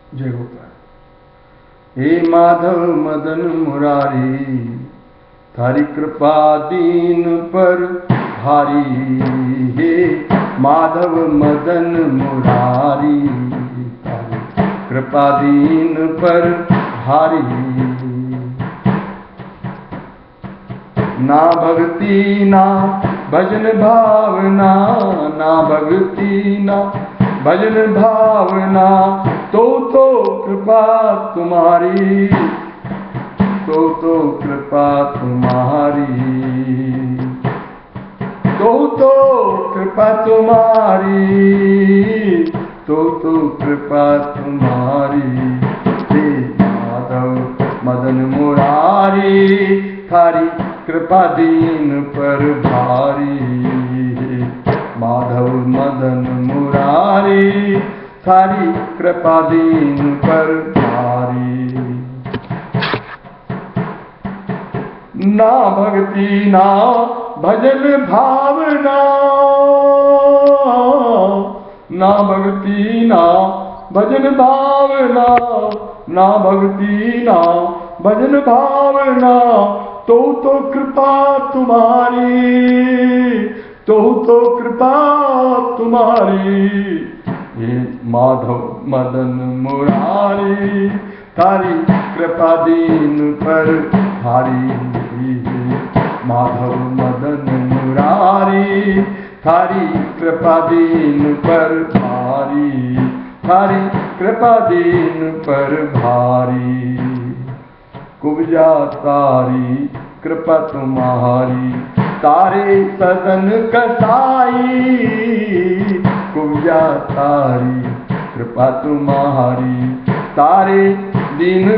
जय गोपाल। हे माधव मदन मुरारी, थारी कृपा दीन पर भारी। हे माधव मदन मुरारी, थारी कृपा दीन पर भारी। ना भक्ति ना भजन भावना, ना भक्ति ना भजन भावना, तो कृपा तुम्हारी, तो कृपा तुम्हारी, तो कृपा तुम्हारी, तो कृपा तुम्हारी। हे माधव मदन मुरारी, थारी कृपा दीन पर भारी। माधव मदन मुरारी, थारी कृपा दीन पर भारी। ना भक्ति ना भजन भावना, ना भक्ति ना भजन भावना, ना भक्ति ना भजन भावना, तो कृपा तुम्हारी, तो कृपा तुम्हारी। हे माधव मदन मुरारी, थारी कृपा दीन पर भारी। माधव मदन मुरारी, थारी कृपा दीन पर भारी, थारी कृपा दीन पर भारी। कुब्जा तारी कृपा तुम्हारी, तारे सदन कसाई। कुब्जा तारी कृपा तुम्हारी, तारे दीन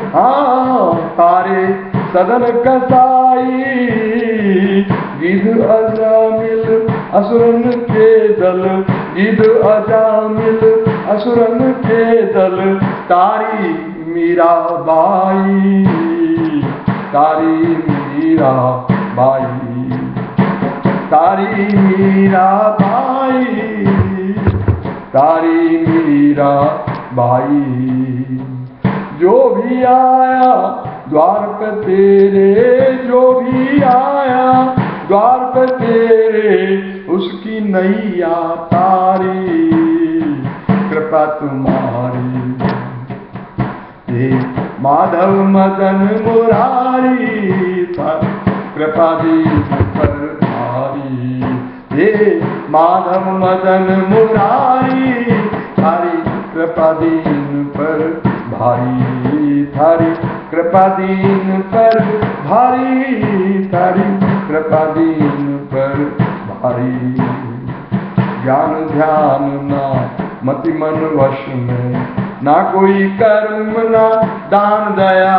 तारे सदन कसाई। गिद्ध अजामिल असुरन के दल, गिद्ध अजामिल असुरन के दल, तारी मीरा बाई, तारी मीरा बाई, तारी मीरा बाई, तारी मीरा बाई। जो भी आया द्वार पे तेरे, जो भी आया द्वार पे तेरे, उसकी नैया तारी, कृपा तुम्हारी। हे माधव मदन मुरारी, कृपा दीन पर भारी। हे माधव मदन मुरारी, थारी कृपा दीन पर भारी, थारी कृपा दीन पर भारी, थारी कृपा दीन पर भारी। ज्ञान ध्यान ना मति मन वश में, ना कोई कर्म ना दान दया।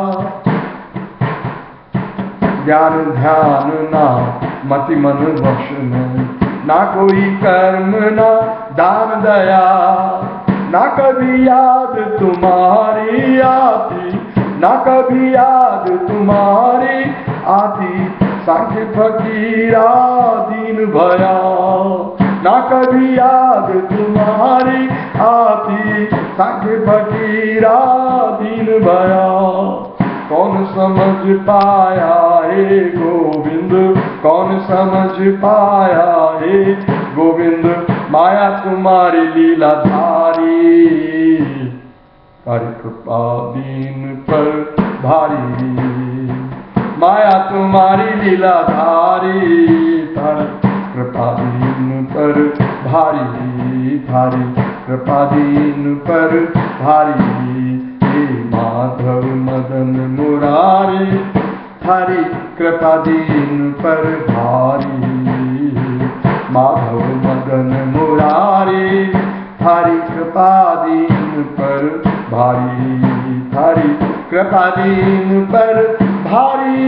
ज्ञान ध्यान ना मति मन वश में, ना कोई कर्म ना दान दया। ना कभी याद तुम्हारी आती, ना कभी याद तुम्हारी आती। सांख्य फकीरा दीन भया, ना कभी याद तुम्हारी आती। सांख्य फकीरा दीन भया। कौन समझ पाया हे गोविंद, कौन समझ पाया हे गोविंद, माया तुम्हारी लीला धारी। तारी कृपा दीन पर भारी, माया तुम्हारी लीला धारी। तारी कृपा दीन पर भारी, थारी कृपा दीन पर भारी। हे माधव मदन मुरारी, थारी कृपा दीन पर भारी। माधव मदन मुरारी, थारी कृपा दीन पर भारी, थारी कृपा दीन पर भारी।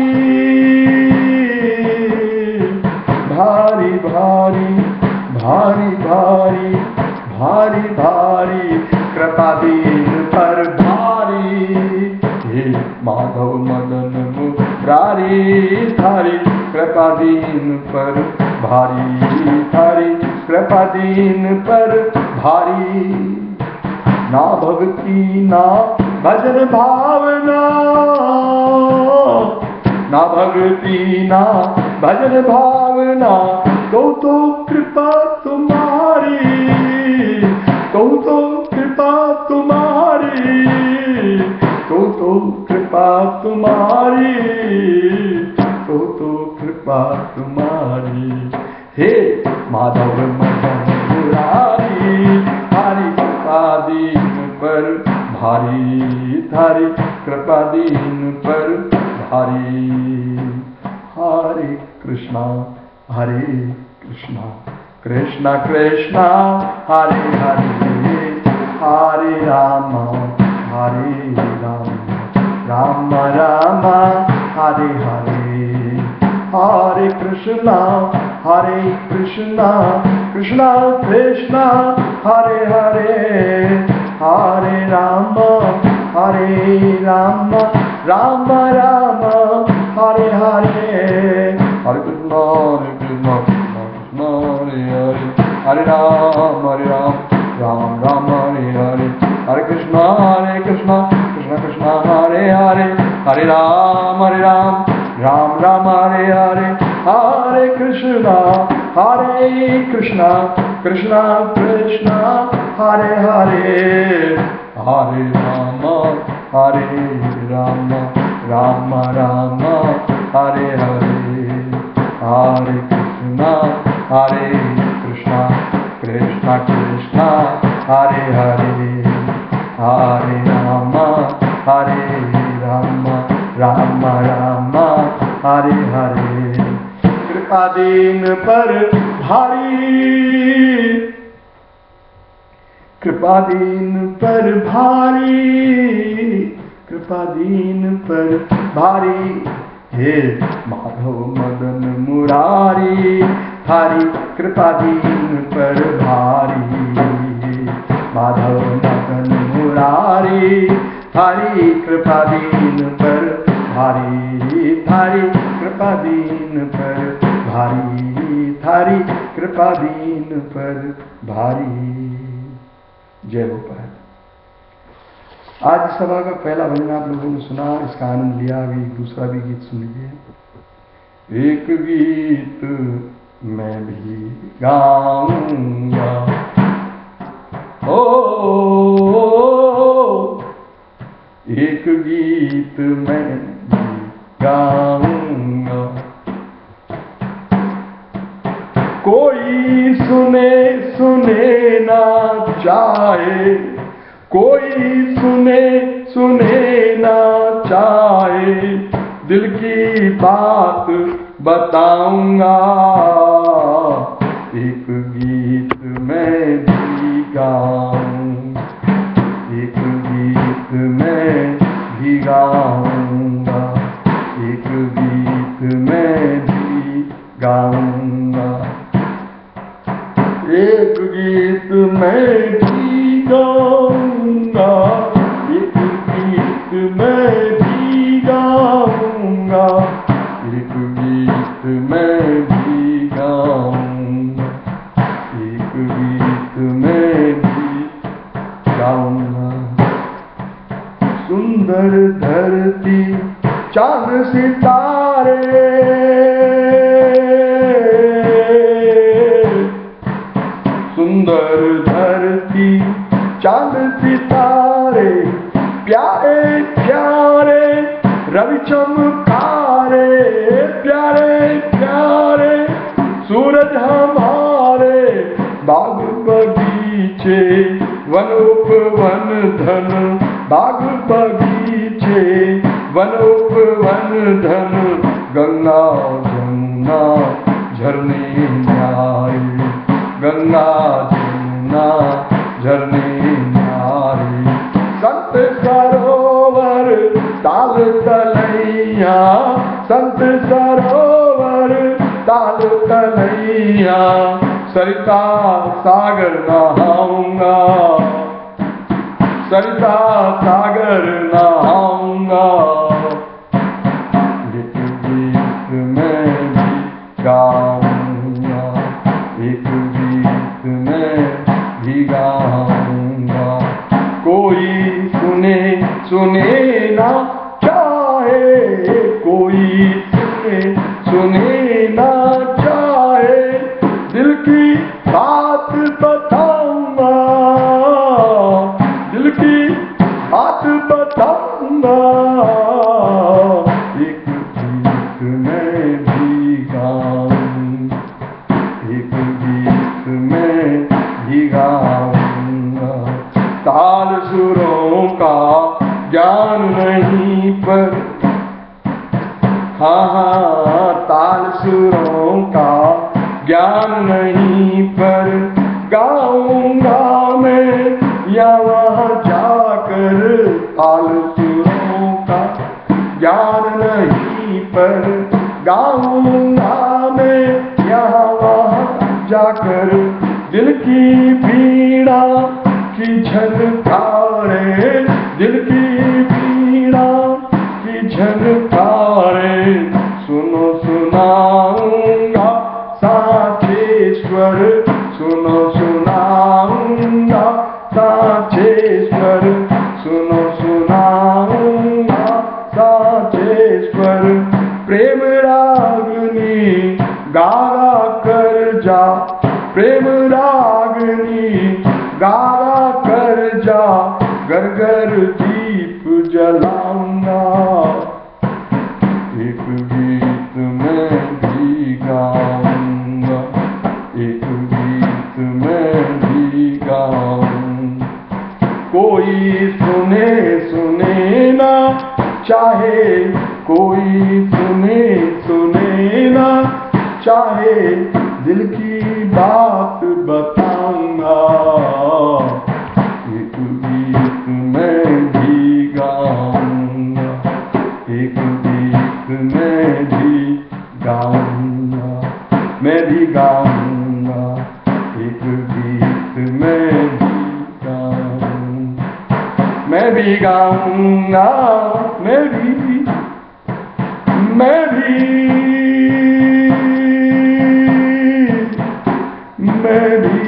भारी भारी भारी भारी भारी भारी, कृपा दीन पर भारी। हे माधव मदन मुरारी, थारी कृपा दीन पर भारी, थारी कृपा दीन पर भारी। ना भक्ति ना भजन भावना, ना भक्ति ना भजन भावना, तो कृपा तुम्हारी, तो कृपा तुम्हारी, तो कृपा तुम्हारी, तो कृपा तुम्हारी। हे माधव मदन मुरारी, थारी कृपा दीन पर भारी, थारी कृपा दीन पर भारी। हरे कृष्णा कृष्णा कृष्णा हरे हरे, हरे राम राम राम हरे हरे, हरे कृष्णा कृष्णा कृष्णा हरे हरे, हरे राम राम राम हरे हरे। हरे कृष्णा कृष्णा हरे हरे, हरे राम राम राम हरे हरे, हरे कृष्णा कृष्णा कृष्णा हरे हरे, हरे राम राम राम हरे हरे, हरे कृष्णा कृष्णा कृष्णा हरे हरे, हरे राम राम राम हरे हरे, हरे कृष्णा कृष्णा कृष्णा हरे हरे, हरे राम राम राम हरे हरे। कृपा दीन पर भारी, कृपा दीन पर भारी, कृपा दीन पर भारी। हे माधव मदन मुरारी, थारी कृपा दीन पर भारी, माधव मदन मुरारी, थारी कृपा दीन पर भारी, थारी कृपा दीन पर भारी, थारी कृपा दीन पर भारी। जय गोपाल। आज सभा का पहला भजन आप लोगों ने सुना, इसका आनंद लिया। अभी दूसरा भी गीत सुन लीजिए। एक गीत मैं भी गाऊंगा, ओ एक गीत मैं भी गाऊंगा, कोई सुने ना चाहे, कोई सुने ना चाहे, दिल की बात बताऊंगा, एक गीत मैं भी गाऊंगा, एक गीत मैं भी गाऊंगा, एक गीत मैं भी गाऊंगा, एक गीत मैं भी गाऊंगा, एक गीत मैं भी गाऊंगा, एक गीत मैं भी गाऊंगा, एक गीत मैं भी गाऊंगा। सुंदर धरती चांद सितारे, सुंदर धरती चांद सितारे, प्यारे प्यारे रवि चमकारे, प्यारे प्यारे सूरज हमारे, बाग बगीचे वन उपवन धन, बाग बगीचे वन उपवन धन, गंगा जमुना झरने न्यारे, गंगा जमुना झरने न्यारे, संत सरोवर ताल तलैया, संत सरोवर ताल तलैया, सरिता सागर नहाऊंगा, सरिता सागर नहाऊंगा, एक गीत मैं भी गाऊंगा, एक गीत मैं भी गाऊंगा, सुने सुने ना चाहे, कोई सुने सुने ना चाहे, दिल की बात बताऊंगा, दिल की बात बताऊंगा, एक गीत मैं भी गाऊं, एक गीत मैं भी गाऊंगा। ताल सुरों का ज्ञान नहीं पर, हाँ हाँ ताल सुरों का ज्ञान नहीं पर, गाऊंगा मैं यहाँ जाकर। ताल सुरों का ज्ञान नहीं पर, गाऊंगा मैं यहाँ वहाँ जाकर। दिल की पीड़ा की झनकारे, दिल की पीड़ा की झनकारे, सुनो सुनाऊंगा साचेश्वर, सुनो सुनाऊंगा साचेश्वर, सुनो सुनाऊंगा साचेश्वर। प्रेम रागनी गागा कर जा, प्रेम रागनी गागा कर जा, घर घर दीप जलाऊंगा, एक गीत मैं भी गाऊंगा, एक गीत मैं भी गाऊंगा। कोई सुने सुने ना चाहे, कोई सुने सुने ना चाहे, दिल की बात बताऊंगा, एक गीत मैं भी गाऊंगा, एक गीत मैं भी गाऊंगा, मैं भी गाऊंगा, एक गीत मैं भी गाऊंगा, मैं भी गाऊंगा, मैं भी, मैं भी, मैं भी,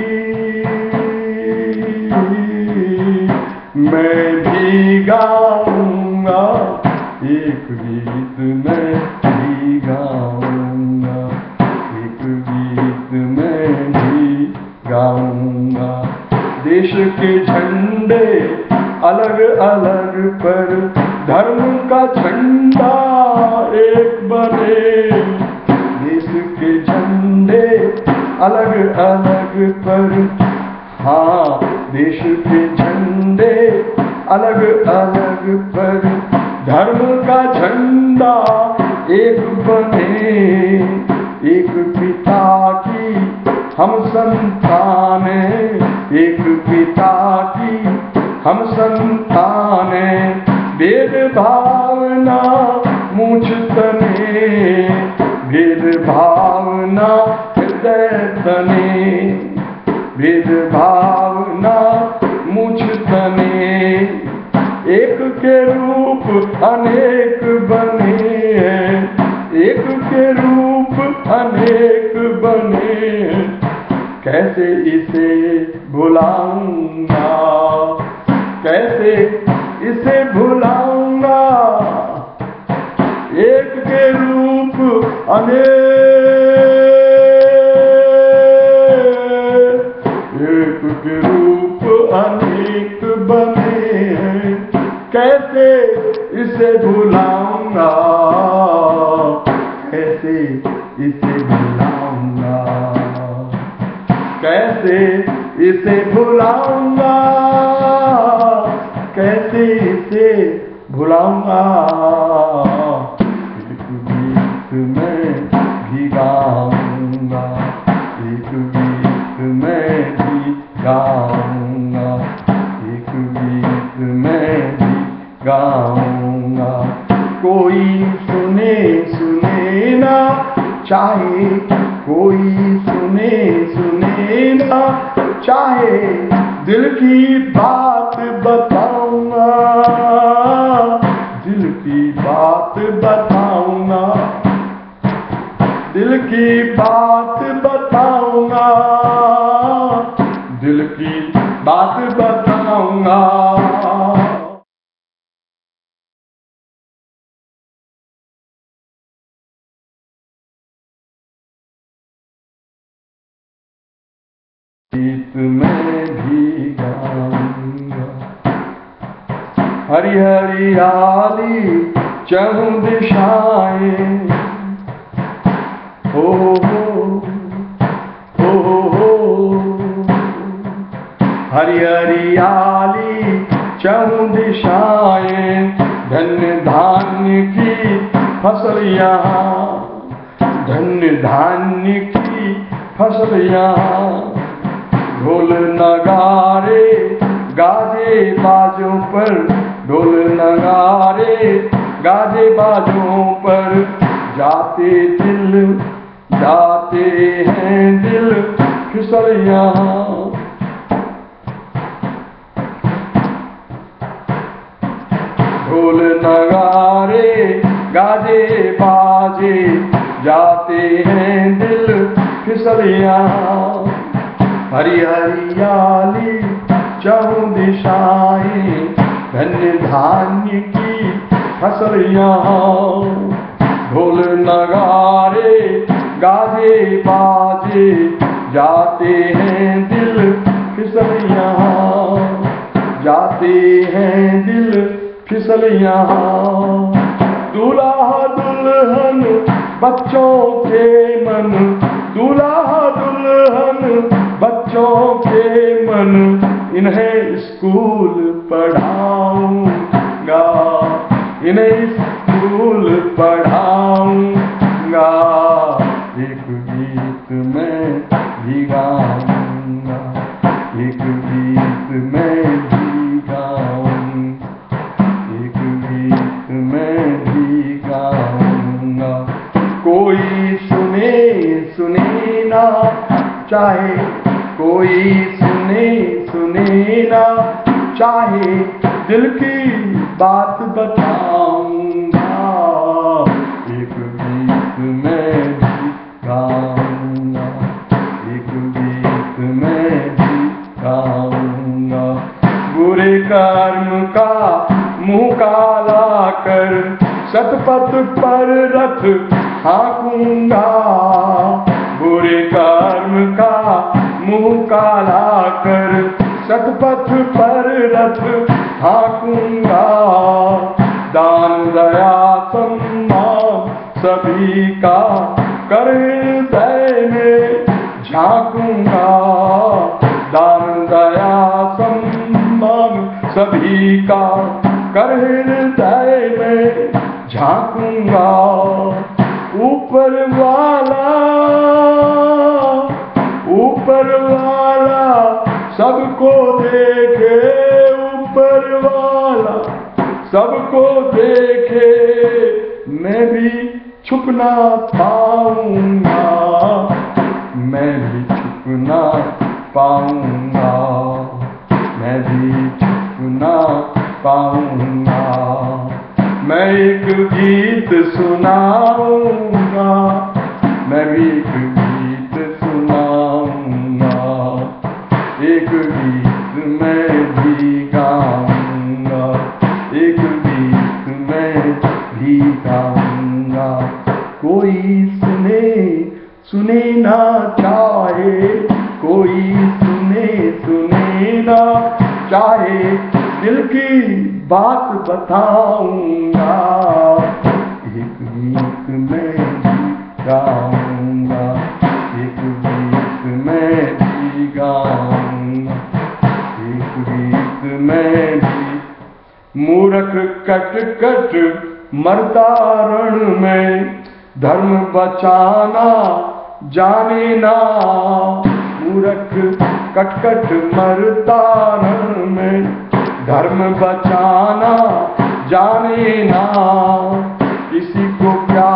मैं भी गाऊंगा, एक गीत मैं भी गाऊंगा, एक गीत मैं भी गाऊंगा। देश के झंडे अलग अलग पर, धर्म का झंडा एक बने। देश के झंडे अलग अलग पर, हाँ देश के झंडे अलग अलग पर, धर्म का झंडा एक बने। एक पिता की हम संताने, एक पिता की हम संताने, भेद भावना मुझ तने, भेद भावना हृदय तने, भेद भावना मुझ तने। एक के रूप अनेक बने, एक के रूप अनेक बने, कैसे इसे भुलाऊंगा, कैसे इसे भुलाऊंगा। एक के रूप अनेक, एक के रूप अनेक बने, कैसे इसे भुलाऊंगा, कैसे इसे भुलाऊंगा, कैसे इसे भुलाऊंगा, कैसे इसे भुलाऊंगा। एक गीत मैं भी गाऊंगा, एक गीत मैं भी गाऊंगा, एक गीत मैं भी गाऊंगा। कोई सुने सुने ना चाहे, कोई सुने सुने ना चाहे, दिल की बात बताऊंगा, दिल की बात बताऊंगा, दिल की बात बताऊंगा, दिल की बात बताऊंगा। हरि हरियाली चहुं दिशाएं, हो हरि हरियाली चहुं दिशाएं, धन्य धान्य की फसल यहाँ, धन्य धान्य की फसल यहाँ। ढोल नगारे गाजे बाजों पर, ढोल नगारे गाजे बाजों पर, जाते हैं दिल फिसल यहाँ। ढोल नगारे गाजे बाजे, जाते हैं दिल फिसल यहाँ। हरि हरियाली चहुं दिशाएं, धन्य धान्य की फसल यहाँ। ढोल नगारे गाजे बाजे, जाते हैं दिल फिसल यहाँ, जाते हैं दिल फिसल यहाँ। दूल्हा दुल्हन बच्चों के मन, दूल्हा दुल्हन बच्चों के मन, इन्हें स्कूल पढ़ाऊंगा, इन्हें स्कूल पढ़ाऊंगा। एक गीत मैं भी गाऊंगा, एक गीत मैं भी गाऊंगा, एक गीत मैं भी गाऊंगा। कोई सुने सुने ना चाहे, कोई सुने ना चाहे, दिल की बात बताऊंगा। एक गीत मैं भी गाऊंगा, एक गीत मैं भी गाऊंगा। बुरे कर्म का मुंह काला कर, सतपथ पर रथ हाँकूंगा। बुरे कर्म का मुंह काला कर, सतपथ पर रथ हाँकूंगा। दान दया सम्मान सभी का कर हृदय में झांकूंगा। दान दया सम्मान सभी का कर हृदय में झांकूंगा। ऊपर वाला सबको देखे, ऊपर वाला सबको देखे, मैं भी छुप ना पाऊंगा, मैं भी छुप ना पाऊंगा, मैं भी छुप ना पाऊंगा। मैं एक गीत सुनाऊंगा, मैं भी एक गीत सुनाऊंगा। एक गीत मैं भी गाऊंगा, एक गीत मैं भी गाऊंगा। कोई सुने ना चाहे, कोई सुने ना चाहे, दिल की बात बताऊंगा। एक गीत मैं भी गाऊंगा, एक गीत मैं भी गाऊंगा, एक गीत मैं भी। मूर्ख कट कट मरता रण में, धर्म बचाना जाने ना। मूर्ख कट कट मरता रण में, धर्म बचाना जाने ना। किसी को क्या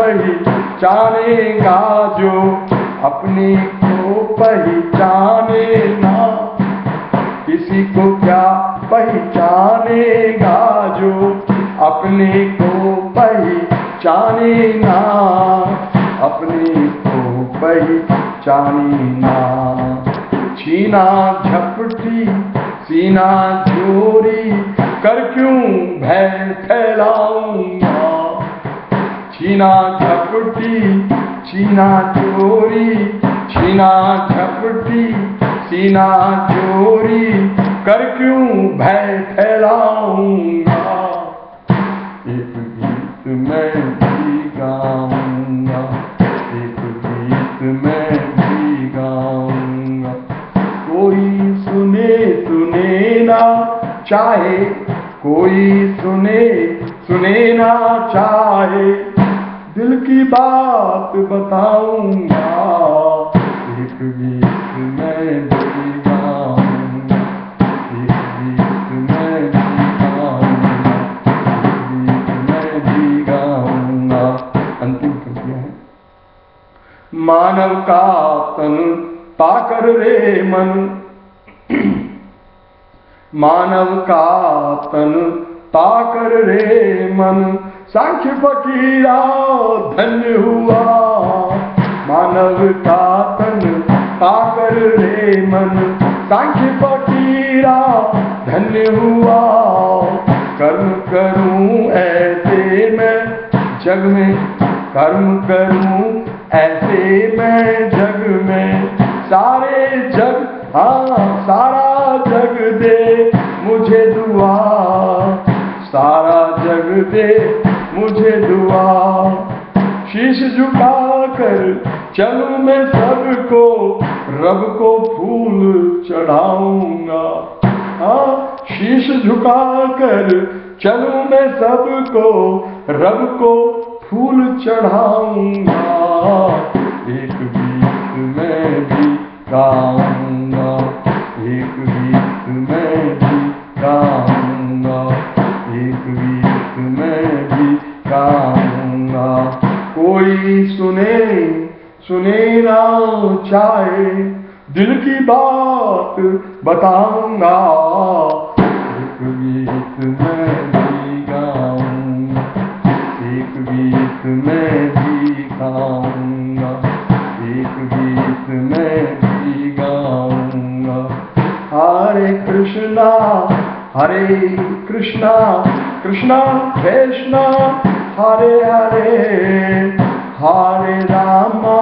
पहचानेगा जो अपने को पहचाने ना। किसी को क्या पहचानेगा जो अपने को पहचाने ना, अपने को पहचाने ना। छीना झपटी सीना चोरी कर क्यों भय फैलाऊंगा। छीना झपटी छीना चोरी, छीना झपटी सीना चोरी कर क्यों भय फैलाऊंगा। एक गीत मैं भी गाऊंगा, एक गीत मैं भी गाऊंगा। कोई सुने सुने ना चाहे, कोई सुने सुने ना चाहे, दिल की बात बताऊंगा। एक गीत मैं भी गाऊंगा, एक गीत मैं भी गाऊंगा, एक गीत मैं भी गाऊंगा। अंतिम पंक्तियां है। मानव का तन पाकर रे मन, मानव का तन पाकर रे मन, सांख्य फकीरा धन्य हुआ। मानव का तन पाकर रे मन, सांख्य फकीरा धन्य हुआ। कर्म करूं ऐसे मैं जग में, कर्म करूं ऐसे मैं जग में, सारे जग सारा जग दे मुझे दुआ, सारा जग दे मुझे दुआ। शीश झुका कर चलूं मैं सबको, रब को फूल चढ़ाऊंगा। शीश झुका कर चलूं मैं सबको, रब को फूल चढ़ाऊंगा। एक गीत मैं भी गाऊंगा, एक गीत मैं भी गाऊंगा, एक गीत मैं भी गाऊंगा। कोई सुने सुने ना चाहे, दिल की बात बताऊंगा। एक गीत मैं भी गाऊंगा, एक गीत मैं भी गाऊंगा, एक गीत मैं भी गाऊंगा। हरे कृष्णा कृष्णा कृष्णा हरे हरे, हरे रामा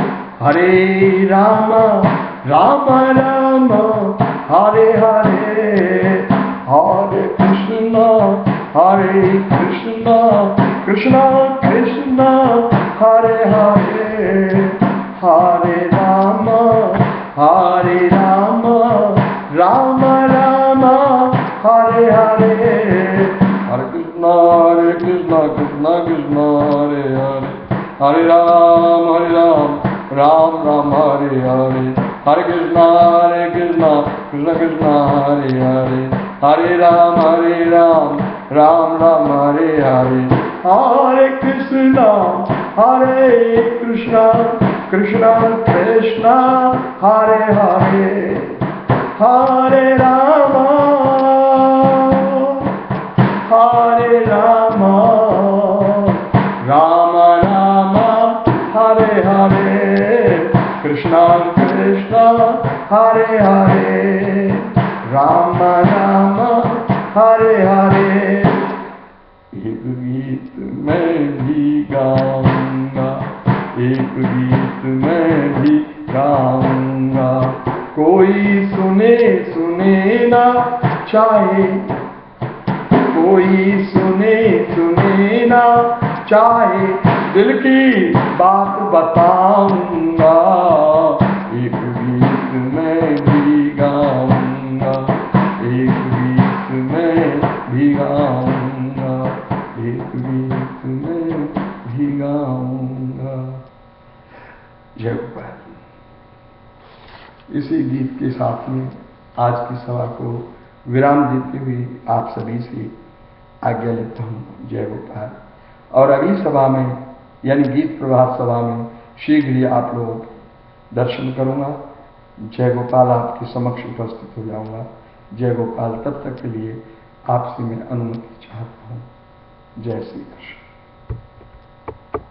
राम राम हरे हरे, हरे कृष्णा कृष्णा कृष्णा हरे हरे, हरे राम राम राम हरे हरे। हरे कृष्णा कृष्णा कृष्णा हरे हरे, हरे राम राम राम हरे हरे। हरे कृष्णा कृष्णा कृष्णा हरे हरे, हरे राम राम राम हरे हरे। हरे कृष्णा कृष्णा कृष्णा हरे हरे, हरे राम राम राम हरे हरे। कृष्णा कृष्णा हरे हरे, राम राम हरे हरे। एक गीत मैं भी गाऊंगा, एक गीत मैं भी गाऊंगा। कोई सुने सुने ना चाहे, कोई सुने सुने ना चाहे, दिल की बात बताऊंगा। एक गीत मैं भी गाऊंगा, एक गीत मैं भी गाऊंगा, एक गीत मैं भी गाऊंगा। जय गोपाल। इसी गीत के साथ में आज की सभा को विराम देते हुए आप सभी से आज्ञा लेता हूँ। जय गोपाल। और अगली सभा में यानी गीत प्रभात सभा में शीघ्र ही आप लोग दर्शन करूँगा। जय गोपाल आपके समक्ष उपस्थित हो जाऊँगा। जय गोपाल। तब तक के लिए आपसे मैं अनुमति चाहता हूँ। जय श्री कृष्ण।